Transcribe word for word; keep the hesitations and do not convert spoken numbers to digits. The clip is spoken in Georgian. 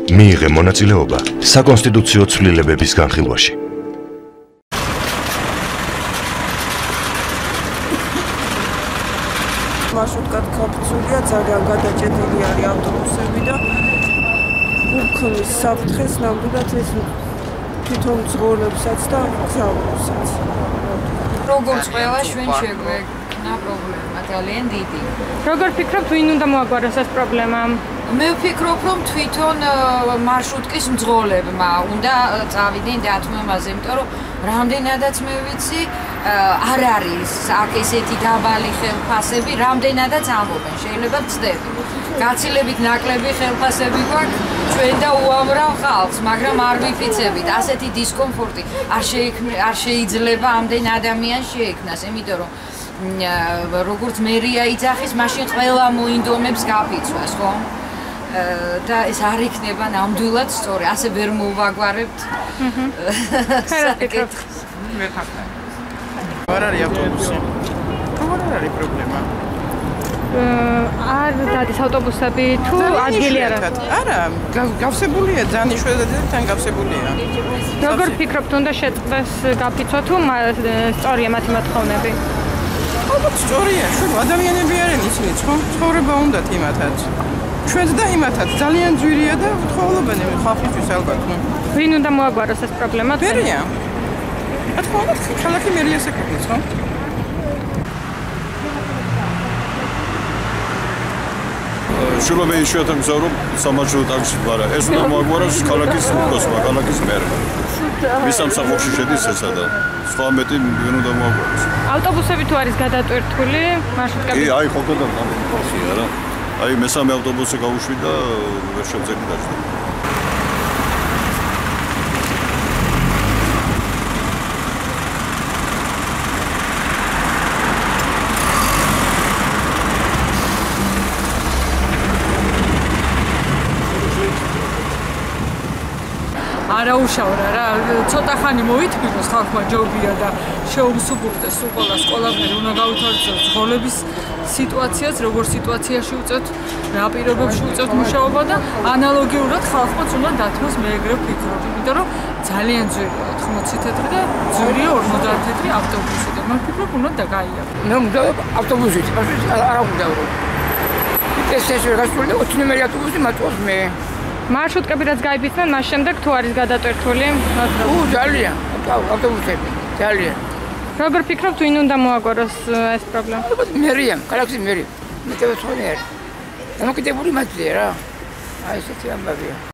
მიიღე მონაწილეობა საკონსტიტუციო ცვლილებების განხილვაში. მარშრუტკად გაფიცულია, ძალიან გადაჭედილი არის ავტობუსები და უქმნის საფრთხეს ნამდვილად ეს თვითონ მძღოლებსაც და გზავნილსაც. როგორც ყველა ჩვენ შეგვექნა პრობლემა ძალიან დიდი. როგორ ფიქრობთ, ვინ უნდა მოაგვაროს ეს პრობლემა? მე ვფიქრობ, რომ თვითონ მარშრუტკის მძღოლებმა უნდა წავიდნენ დათმობაზე, იმიტომ რომ რამდენადაც მე ვიცი, არ არის აქ ესეთი დაბალი ხელფასები, რამდენადაც ამბობენ, შეიძლება ვწდები. გაცილებით ნაკლები ხელფასები გვაქვს ჩვენ და უამრავ ხალხს, მაგრამ არ ვიფიცებით, ასეთი დისკომფორტი არ შეიძლება ამდენ ადამიანს შეექმნას, იმიტომ რომ როგორც მერია იძახის, მაშინ ყველა მოინდომებს გაფიცვას, ხო? და ეს არ იქნება ნამდვილად სწორი, ასე ვერ მოვაგვარებთ. ხერხით. არ არის ავტობუსი. როგორ არ არის პრობლემა? არ დადის ავტობუსები თუ ადგილი არ აქვს? არა, გავსებულია, ძალიან იშვიათად თან გავსებულია. როგორ ფიქრობთ, უნდა შეწყდეს გაფიცვა თუ სწორია მათი მოთხოვნები? ალბათ სწორია, ჩვენ ადამიანები არიან ისინიც, ხო? ცხოვრება უნდათ იმათაც. ჩვენც და იმათაც ძალიან ძვირია და უთხოვლობენ ხალხისთვის ალბათ. ვინ უნდა მოაგვაროს ეს პრობლემა? მერია. რა თქმა უნდა, ქალაქი მერიას ეკუთვნის, ხო? შულობე იშვიათად მგზავრობ სამარშრუტო ტაქსით, მაგრამ ეს უნდა მოაგვაროს ქალაქის უფროსმა, ქალაქის მერმა. მის სამსახურში შედის ესა და სხვა მეტი ვინ უნდა მოაგვაროს. ავტობუსები თუ არის გადატვირთული მარშრუტკები? კი, აი ხო და გამოსი არა. აი მესამე ავტობუსი გავუშვიდა და ვერ შევძენი დაჭდა. არაუშავრა რა, ცოტა ხანი მოითმინოს ხალხმა ჯობია და შეუმსუბუქდეს სულ ყველაფერი უნდა გავითვალისწინოს ზღოლების სიტუაციაც, როგორ სიტუაციაში უწევთ, რა პირობებში უწევთ მუშაობა და ანალოგიურად ხალხმაც უნდა დათმოს მე ეგრე ვფიქრობ, იმიტომ რომ ძალიან ძვირია ოთხმოცი თეთრი და ძვირია ორმოცდაათი თეთრი ავტობუსი და მე ვფიქრობ უნდა დაგაიარო. მე ვმგზავრობ ავტობუსით, არ ვმგზავრობ. ეს ეს გასული ოცი ნომერი ავტობუსი მაწვავს მე. მარშრუტკები რაც გაიფიცნენ, მას შემდეგ თუ არის გადატვირთული? უ ძალიან, ავტობუსები, ძალიან. როგორ ფიქრობთ, ვინ უნდა მოაგვაროს ეს პრობლემა? მერია, ქალაქის მერია. მე დავცხონე არ. დამოკიდებული მათია რა. აი ესეთი ამბავია.